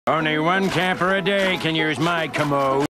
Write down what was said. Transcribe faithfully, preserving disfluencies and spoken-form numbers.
Only one camper a day can use my commode.